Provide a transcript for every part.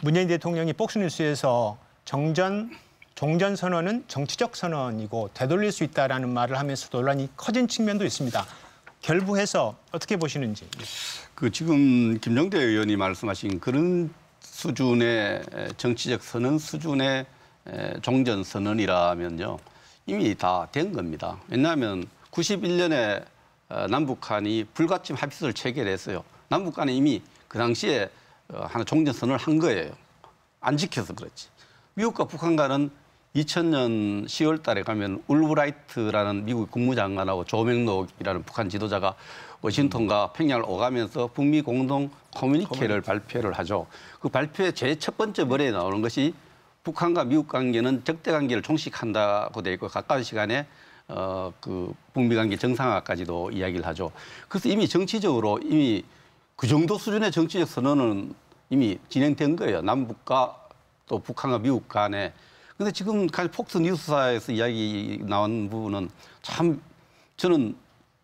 문재인 대통령이 폭스뉴스에서 종전 선언은 정치적 선언이고 되돌릴 수 있다라는 말을 하면서 논란이 커진 측면도 있습니다. 결부해서 어떻게 보시는지. 지금 김종대 의원이 말씀하신 그런 수준의 정치적 선언 수준의 종전 선언이라면요. 이미 다 된 겁니다. 왜냐하면 91년에 남북한이 불가침 합의서를 체결했어요. 남북한이 이미 그 당시에 하나 종전 선언을 한 거예요. 안 지켜서 그렇지. 미국과 북한과는 2000년 10월 달에 가면 울브라이트라는 미국 국무장관하고 조명록이라는 북한 지도자가 워싱턴과 평양을 오가면서 북미 공동 커뮤니케를 발표를 하죠. 그 발표의 제일 첫 번째 머리에 나오는 것이 북한과 미국 관계는 적대 관계를 종식한다고 되어 있고 가까운 시간에 그 북미 관계 정상화까지도 이야기를 하죠. 그래서 이미 정치적으로 이미 그 정도 수준의 정치적 선언은 이미 진행된 거예요. 남북과 또 북한과 미국 간에. 근데 지금까지 폭스 뉴스사에서 이야기 나온 부분은 참 저는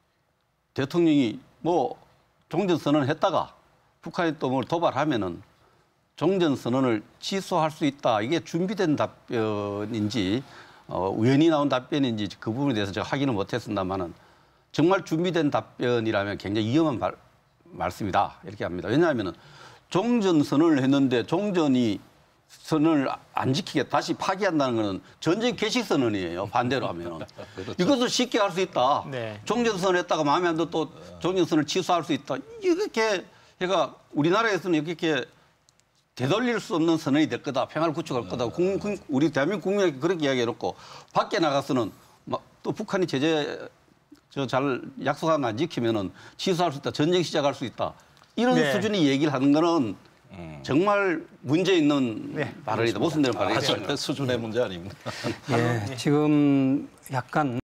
대통령이 뭐 종전선언을 했다가 북한이 또 뭘 도발하면은 종전선언을 취소할 수 있다. 이게 준비된 답변인지 우연히 나온 답변인지 그 부분에 대해서 제가 확인을 못했습니다만은 정말 준비된 답변이라면 굉장히 위험한 말씀이다. 이렇게 합니다. 왜냐하면은 종전선언을 했는데 종전이 선언을 안 지키게 다시 파기한다는 것은 전쟁 개시 선언이에요. 반대로 하면. 그렇죠. 이것을 쉽게 할 수 있다. 네. 종전선언 했다가 마음에 안 들어 또 종전선언을 취소할 수 있다. 이렇게 해가 우리나라에서는 이렇게 되돌릴 수 없는 선언이 될 거다. 평화를 구축할 거다. 우리 대한민국 국민에게 그렇게 이야기해놓고 밖에 나가서는 또 북한이 제재 잘 약속한 거 안 지키면은 취소할 수 있다. 전쟁 시작할 수 있다. 이런 네. 수준의 얘기를 하는 거는 정말 문제 있는 발언이다. 모순되는 발언이다. 수준의 문제 아닙니다. 예, 지금 약간